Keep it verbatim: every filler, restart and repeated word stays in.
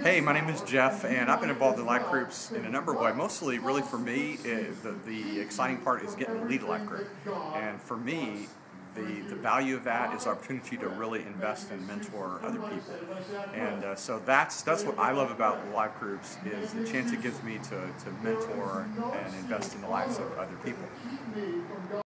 Hey, my name is Jeff, and I've been involved in life groups in a number of ways. Mostly, really, for me, eh, the, the exciting part is getting to lead a life group. And for me, the, the value of that is opportunity to really invest and mentor other people. And uh, so that's that's what I love about life groups is the chance it gives me to, to mentor and invest in the lives of other people.